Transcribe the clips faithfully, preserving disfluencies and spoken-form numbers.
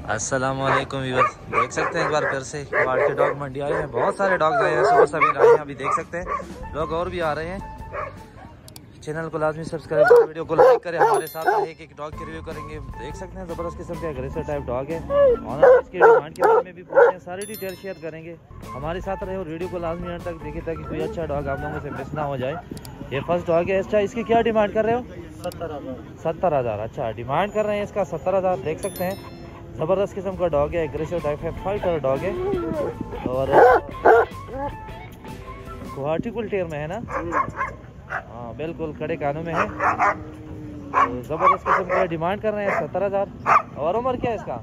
अस्सलामुअलैकुम व्यूअर्स, देख सकते हैं एक बार फिर से क्वालिटी डॉग मंडी आए हैं। बहुत सारे डॉग्स आए हैं, सुबह सभी आए हैं, अभी देख सकते हैं लोग और भी आ रहे हैं। चैनल को लाजमी सब्सक्राइब करें, वीडियो को लाइक करें, हमारे साथ एक एक डॉग की रिव्यू करेंगे। देख सकते हैं ज़बरदस्त किस्म के अग्रेसर टाइप डॉग है। ऑनर इसके डिमांड के बारे में भी पूछते हैं, सारी डिटेल शेयर करेंगे। हमारे साथ रहे और वीडियो को लाजमी अंत तक देखें ताकि कोई अच्छा डॉग आप लोगों से मिस ना हो जाए। ये फर्स्ट डॉग है। अच्छा, इसकी क्या डिमांड कर रहे हो? सत्तर हज़ार सत्तर हज़ार अच्छा डिमांड कर रहे हैं इसका, सत्तर हज़ार। देख सकते हैं ज़बरदस्त किस्म का डॉग है, एग्रेसिव टाइप है, फाइटर डॉग है और गुवाहाटी कुलटेर में है ना। हाँ बिल्कुल, कड़े कानों में है। तो ज़बरदस्त किस्म का डिमांड कर रहे हैं सत्तर हज़ार। और उम्र क्या है इसका?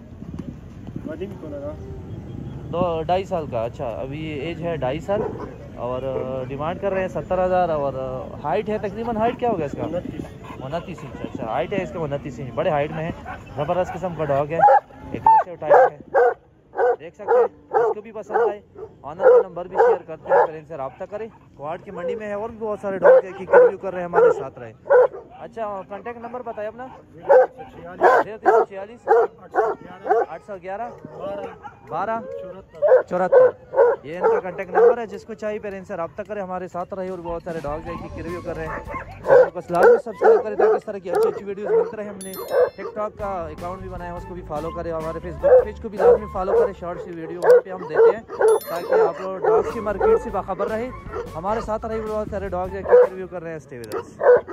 दो ढाई साल का। अच्छा, अभी एज है ढाई साल और डिमांड कर रहे हैं सत्तर हज़ार। और हाइट है तकरीबन, हाइट क्या होगा इसका? उनतीस इंच। अच्छा, हाइट है इसका उनतीस इंच, बड़े हाइट में है। ज़बरदस्त किस्म का डॉग है, एग्रेसिव टाइप है। देख सकते हैं, इसको भी पसंद आए ऑनर का नंबर भी शेयर करते हैं, फिर इनसे रब्ता करें। क्वाड की मंडी में है और भी बहुत सारे डॉग है कि रिव्यू कर रहे हैं, हमारे साथ रहे। अच्छा, कांटेक्ट नंबर बताए अपना। जीरो तीन सौ छियालीस आठ सौ ग्यारह बारह चौहत्तर, ये इनका कांटेक्ट नंबर है। जिसको चाहिए फिर इनसे रब्ता करें, हमारे साथ रहे। और बहुत सारे डॉग्स हैं कि रिव्यू कर रहे हैं, तो लाजमी सब्सक्राइब करें ताकि इस तरह की अच्छी अच्छी वीडियोस मिलते रहे। हमने टिकटॉक का अकाउंट भी बनाया है, उसको भी फॉलो करें। हमारे फेसबुक पेज को भी लाजमी फॉलो करें, शॉर्ट सी वीडियो वहाँ पे हम देते हैं ताकि आप लोग डॉग्स की मार्केट से बाखबर रहे। हमारे साथ रहे बहुत सारे डॉग्स हैं कि रिव्यू कर रहे हैं। Stay with us.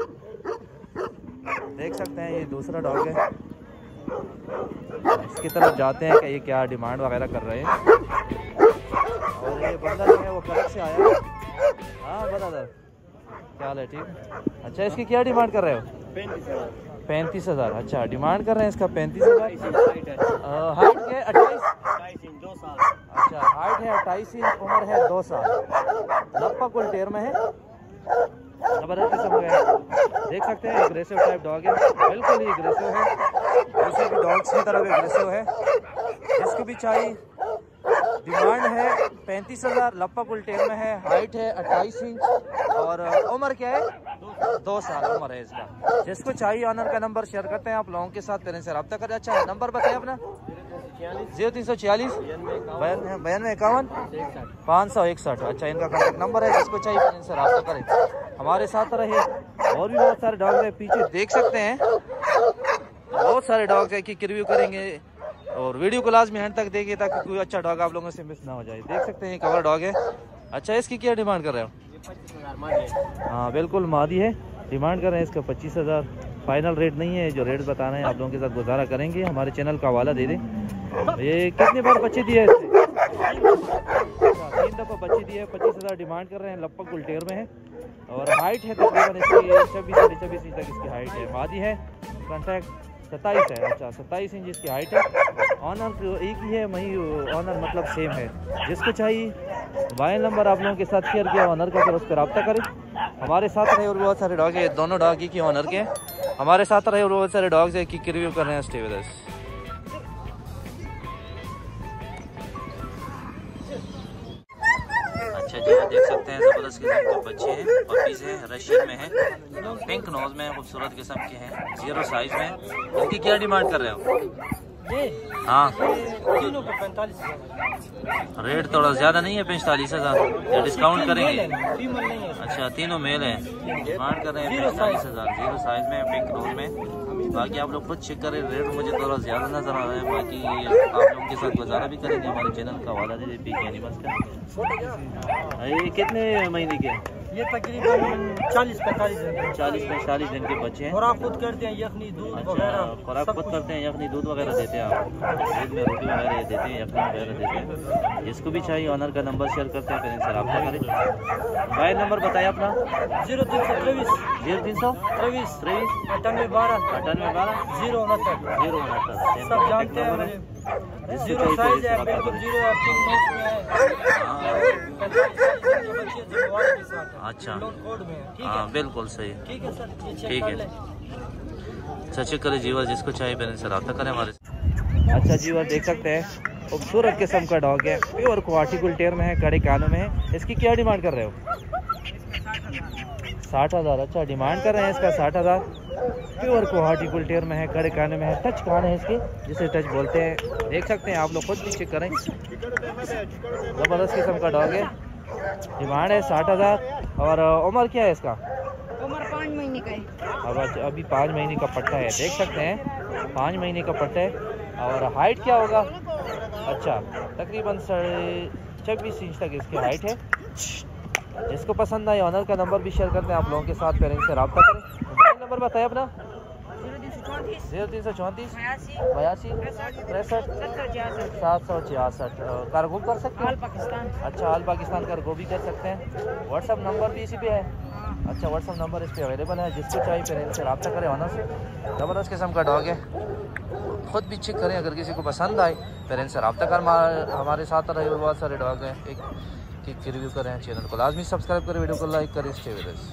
देख सकते हैं ये दूसरा डॉग है, इसकी तरफ जाते हैं कि ये क्या डिमांड वगैरह कर रहे हैं। और ये बंदा जो है वो करक से आया है। हाँ बराबर, क्या हाल है? ठीक। अच्छा, इसकी क्या डिमांड कर रहे हो? पैंतीस हज़ार। अच्छा, डिमांड कर रहे हैं इसका पैंतीस हज़ार। हाइट है अट्ठाईस इंच, दो साल। अच्छा, हाइट है अट्ठाईस इंच, उम्र है दो साल। लप्पा कुलटेर में है, जबरदस्त किस्म का है। देख सकते हैं एग्रेसिव टाइप डॉग है, बिल्कुल ही एग्रेसिव है, दूसरे भी डॉग्स की तरफ एग्रेसिव है। इसको भी चाहिए, डिमांड है पैंतीस हज़ार। लप्पा कुलटेर में है, हाइट है अट्ठाईस इंच और उम्र क्या है? दो साल उम्र है इसका। जिसको चाहिए ऑनर का नंबर शेयर करते हैं आप लोगों के साथ, फिर इनसे रब्ता करें। अच्छा, नंबर बताएं अपना। जीरो तीन सौ छियालीस बयानवे इक्यावन पाँच सौ इकसठ। अच्छा, इनका कॉन्टेक्ट नंबर है, जिसको चाहिए फिर इनसे रब्ता करें। हमारे साथ रहे। और भी बहुत सारे डॉग है पीछे, देख सकते हैं बहुत सारे डॉग है कि रिव्यू करेंगे और वीडियो को लाजमी एंड तक देंगे ताकि कोई अच्छा डॉग आप लोगों से मिस ना हो जाए। देख सकते हैं कवर डॉग है। अच्छा, इसकी क्या डिमांड कर रहे हो? हाँ बिल्कुल मादी है, डिमांड कर रहे हैं इसका पच्चीस हज़ार। फाइनल रेट नहीं है, जो रेट बता रहे हैं आप लोगों के साथ गुजारा करेंगे। हमारे चैनल का हवाला दे दें। ये कितने बार बच्चे दिए इससे? तीन दफ़ा बच्चे दिए हैं। पच्चीस हज़ार डिमांड कर रहे हैं। लप्पा कुलटेर में है और हाइट है तकरीबन इसकी छब्बीस साढ़े छब्बीस इंच तक इसकी हाइट है। मादी है, कॉन्टैक्ट सत्ताईस है। अच्छा, सत्ताईस इंच इसकी हाइट है। ऑनर एक ही है, वही ऑनर मतलब सेम है। जिसको चाहिए मोबाइल नंबर आप लोगों के साथ शेयर किया ऑनर का, फिर उस पर रब्ता करें। हमारे साथ रहे और बहुत सारे डॉग है, दोनों डॉग ही की ऑनर के हमारे साथ रहे और बहुत सारे डॉग्स है कि रिव्यू कर रहे हैं। Stay with us. अच्छा जी, देख सकते हैं ज़बरदस्त किस्म के बच्चे हैं, पपीज हैं, रशियन में हैं, पिंक नोज में, खूबसूरत किस्म के हैं, जीरो साइज में। इनकी क्या डिमांड कर रहे हो? हाँ, तीनों को पैंतालीस रेट थोड़ा ज़्यादा नहीं है? पैंतालीस हज़ार या डिस्काउंट करेंगे? फीमेल नहीं है। अच्छा, तीनों मेल हैं, डिमांड कर रहे हैं पैंतालीस हज़ार, जीरो साइज में, पिंक नोज में। बाकी आप लोग खुद चेक करें, रेट मुझे थोड़ा ज़्यादा नज़र आ रहा है। बाकी आप लोगों के साथ गुजारा भी करेंगे। हमारे चैनल का हवाला दे पी के एनिमल्स का। ये कितने महीने के? ये तकरीबन चालीस पैंतालीस दिन चालीस पैंतालीस दिन के बच्चे हैं। और आप खुद करते हैं यखनी दूध वगैरह? खुराक खुद करते हैं, यखनी दूध वगैरह देते हैं आप? दूध में रोटी वगैरह देते हैं, यखनी वगैरह देते हैं। जिसको भी चाहिए ऑनर का नंबर शेयर करते हैं, फिर इनसे रब्ता करें। मोबाइल नंबर बताया अपना। जीरो तीन सौ तेईस जीरो तीन सौ तेईस तेईस अट्ठानवे बारह अट्ठानवे बारह जीरो उनहत्तर जीरो उनहत्तर। सब जानते हैं, जीरो साइज है, बिल्कुल जीरो है, पिंक नोज में है। अच्छा, कोड में है। हाँ बिल्कुल सही, ठीक है सर, ठीक है। अच्छा, चेक करें जीवर, जिसको चाहिए फिर इनसे रब्ता करें हमारे से। अच्छा जीवर, देख सकते हैं खूबसूरत किस्म का डॉग है, प्योर गुवाहाटी कुलटेर में है, कड़े कानों में है। इसकी क्या डिमांड कर रहे हो? साठ हज़ार। अच्छा, डिमांड कर रहे हैं इसका साठ हज़ार। प्योर क्वालिटी गुल टेयर में है, कड़े काने में है, टच कान है इसके जिसे टच बोलते हैं। देख सकते हैं आप लोग खुद भी चेक करें, ज़बरदस्त किस्म का डॉग है। डिमांड है साठ हज़ार और उम्र क्या है इसका? उम्र पाँच महीने का है। अब अभी पाँच महीने का पट्टा है, देख सकते हैं पाँच महीने का पट्टा है। और हाइट क्या होगा? अच्छा, तकरीबन साढ़े छब्बीस इंच तक इसकी हाइट है। जिसको पसंद आए ऑनर का नंबर भी शेयर करते हैं आप लोगों के साथ, पेरेंट्स से रब्ता करें। मोबाइल नंबर बताएं अपना। जीरो तीन सौ चौंतीस बयासी तिरसठ सात सौ छियासठ। कार्गो कर सकते हैं? पाकिस्तान। अच्छा, हाल पाकिस्तान कार्गो भी कर सकते हैं। व्हाट्सअप नंबर भी इसी पे है? अच्छा, व्हाट्सअप नंबर इस पर अवेलेबल है। जिसको चाहिए पेरेंट्स से रब्ता करें ऑनर से। ज़बरदस्त किस्म का डॉग है, खुद भी चेक करें। अगर किसी को पसंद आए पेरेंट्स से रब्ता कर हमारे साथ रहे। बहुत सारे डॉग हैं, एक की रिव्यू करें। चैनल को लाजमी सब्सक्राइब करें, वीडियो को लाइक करें। Stay with us.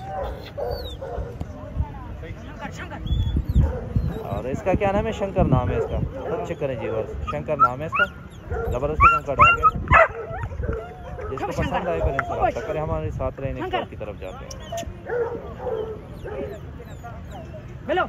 और इसका क्या नाम है? शंकर नाम है इसका, खुद चेक करें जी बस। शंकर नाम है इसका, ज़बरदस्त किस्म का डॉग है। जिसको पसंद आए पेरेंट्स से रब्ता करें, हमारे साथ रहें। नेक्स्ट डॉग की तरफ जाते हैं। हेलो।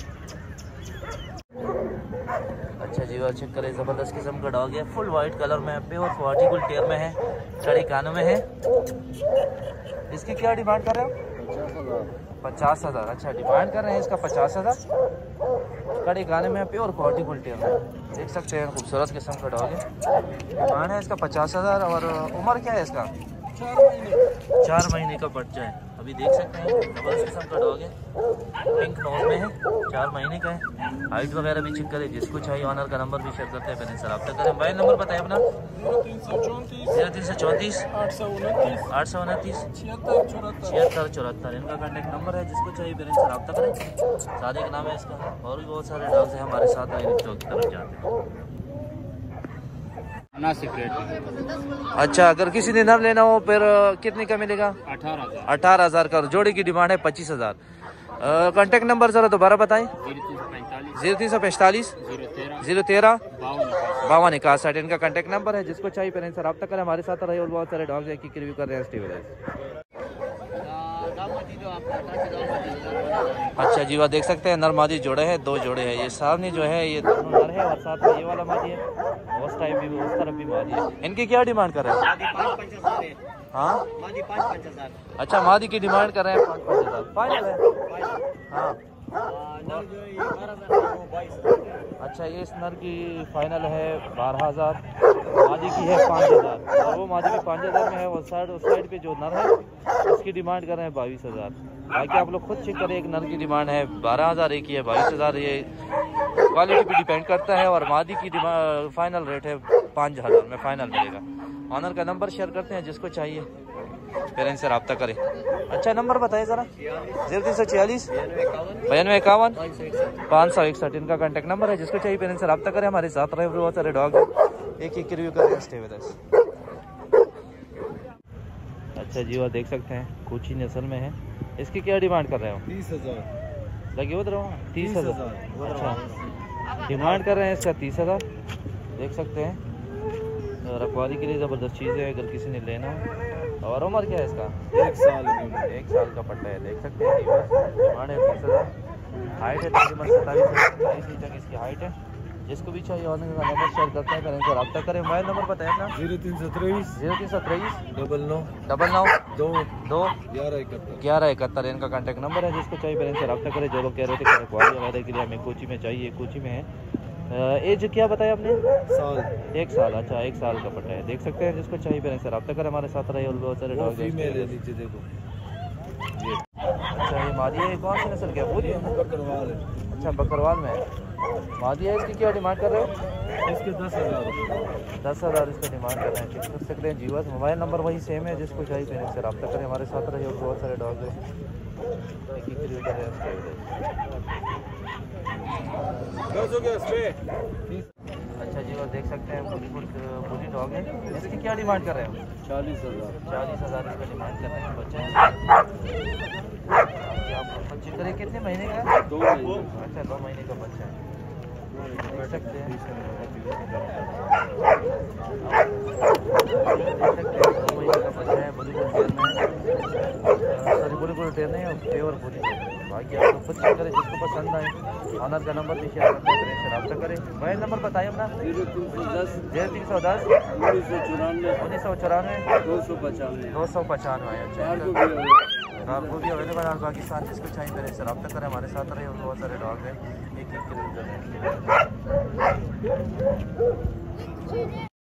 अच्छा जी, और चेक करें, ज़बरदस्त किस्म का डॉग है। फुल वाइट कलर में है, प्योर क्वालिटी गुल टेयर में है, कड़े कानों में है। इसकी क्या डिमांड कर रहे हो? पचास हज़ार। अच्छा, डिमांड कर रहे हैं इसका पचास हज़ार। कड़े काने में है, प्योर क्वालिटी गुल टेयर में, देख सकते हैं खूबसूरत किस्म का डॉग है। डिमांड है इसका पचास हज़ार। और उम्र क्या है इसका? चार महीने का बच्चा है, अभी देख सकते हैं। ज़बरदस्त किस्म का डॉग है, पिंक नोज में है, चार महीने का है। हाइट वगैरह भी चेक करें। जिसको चाहिए ऑनर का नंबर भी शेयर करते हैं, पेरेंट्स से रब्ता करें। मोबाइल नंबर बताएं अपना। जीरो तीन सौ चौंतीस आठ सौ उनतीस छिहत्तर चौहत्तर इनका कॉन्टैक्ट नंबर है। जिसको चाहिए पेरेंट्स से रब्ता करें। सादिक नाम है इसका। और भी बहुत सारे डॉग्स हैं हमारे साथ। नेक्स्ट डॉग की तरफ जाते हैं। अच्छा, अगर किसी ने नर लेना हो फिर कितने का मिलेगा? अठारह हज़ार का। जोड़े की डिमांड है पच्चीस हज़ार। कॉन्टैक्ट नंबर ज़रा दोबारा बताएं। जीरो तीन सौ पैंतालीस जीरो तेरह बावन इकसठ इनका कॉन्टैक्ट नंबर है। जिसको चाहिए पेरेंट्स से रब्ता करें, हमारे साथ रहे। और बहुत सारे डॉग्स हैं की रिव्यू कर रहे हैं। अच्छा जी, वह देख सकते हैं नर मादी जोड़े हैं, दो जोड़े हैं। ये सामने जो है ये दोनों नर है और साथ में ये वाला मादी है। उस टाइप भी उस तरफ भी मादी है। इनकी क्या डिमांड कर रहे हैं? हाँ, अच्छा, मादी की डिमांड कर रहे हैं पाँच पाँच हज़ार फाइनल है। हाँ, अच्छा, ये इस नर की फाइनल है बारह हज़ार, मादी की है पाँच हज़ार। और वो मादी भी पाँच हज़ार में है। और साइड उस साइड पे जो नर है उसकी डिमांड कर रहे हैं बाईस हज़ार। बाकी आप लोग खुद चेक करें। एक नर की डिमांड है बारह हज़ार, एक ही है बाईस हज़ार। ये क्वालिटी पे डिपेंड करता है। और मादी की डिमांड फाइनल रेट है पाँच हज़ार में फाइनल मिलेगा। ऑनर का नंबर शेयर करते हैं, जिसको चाहिए पेरेंट्स से रब्ता करें। अच्छा, नंबर बताइए ज़रा। जीरो तीन सौ छियालीस बयानवे इक्यावन पाँच सौ इकसठ इनका कॉन्टैक्ट नंबर है। जिसको चाहिए पेरेंट्स से रब्ता करें, हमारे साथ रहे। बहुत सारे डॉग एक एक रिव्यू करें। Stay with us. अच्छा जी, वो देख सकते हैं कुछ ही नस्ल में है। इसकी क्या डिमांड कर रहे हो? तीस हजार लगे उधर तीस हज़ार। अच्छा, डिमांड कर रहे हैं इसका तीस हज़ार। देख सकते हैं रखवाली के लिए ज़बरदस्त चीज़ है अगर किसी ने लेना हो। और उम्र क्या है इसका? एक साल एक साल का पट्टा है, देख सकते हैं। डिमांड है तीस हज़ार। हाइट है तकरीबन सत्ताईस सत्ताईस इंच तक इसकी हाइट है। जिसको भी चाहिए ऑनर का नंबर शेयर करते हैं, पेरेंट्स से रब्ता करें। मोबाइल नंबर बताएं अपना। जीरो तीन सौ तेईस जीरो तीन सौ तेईस डबल नौ डबल नौ दो दो ग्यारह इकहत्तर ग्यारह इकहत्तर इनका कॉन्टैक्ट नंबर है। जिसको चाहिए पेरेंट्स से रब्ता करें। जो लोग कह रहे थे कि रखवाली वगैरह के लिए हमें कोची में चाहिए, कोची में है। एज क्या बताया आपने? साल एक साल। अच्छा, एक साल का पट्टा है, देख सकते हैं। जिसको चाहिए पेरेंट्स से रब्ता करें, हमारे साथ रहे। और बहुत सारे डॉग फीमेल है, नीचे देखो ये। अच्छा, ये मादी है, कौन सी नस्ल की है? पूरी है? बकरवाल है। अच्छा, बकरवाल में है मादी है। इसकी क्या डिमांड कर रहे हो? इसके दस हजार दस हज़ार इसका डिमांड कर रहे हैं। चेक कर सकते हैं जीवास। मोबाइल नंबर वही सेम है। जिसको चाहिए पेरेंट्स से रब्ता करें, हमारे साथ रहे। और बहुत सारे डॉग हैं एक एक रिव्यू कर रहे हैं। अच्छा जी, और देख सकते हैं पूरी पूरी डॉग है। इसकी क्या डिमांड कर रहे हो? चालीस हजार चालीस हज़ार इसका डिमांड कर रहे हैं। बच्चा है आप बच्चे करें कितने महीने का है? दो महीने। अच्छा, दो महीने का बच्चा है, देख सकते हैं। दो महीने का बच्चा है। बड़ी बड़ी टेर में है, सॉरी बड़ी बड़ी टेर नहीं है, प्योर पूरी है। बाकी आपको कुछ चेक करें, जिसको पसंद आए ऑनर का नंबर भी शेयर करते हैं, से रब्ता करें। मोबाइल नंबर बताइए अपना। जीरो तीन सौ दस जीरो तीन सौ दस उन्नीस सौ चौरानवे उन्नीस सौ चौरानवे दो सौ पचानवे दो सौ पचानवे। अच्छा आपको भी होगा। आपको भी अवेलेबल है पाकिस्तान, जिसको चाहिए मेरे से रब्ता करें, हमारे साथ रहे। और बहुत सारे डॉग हैं, एक एक किलो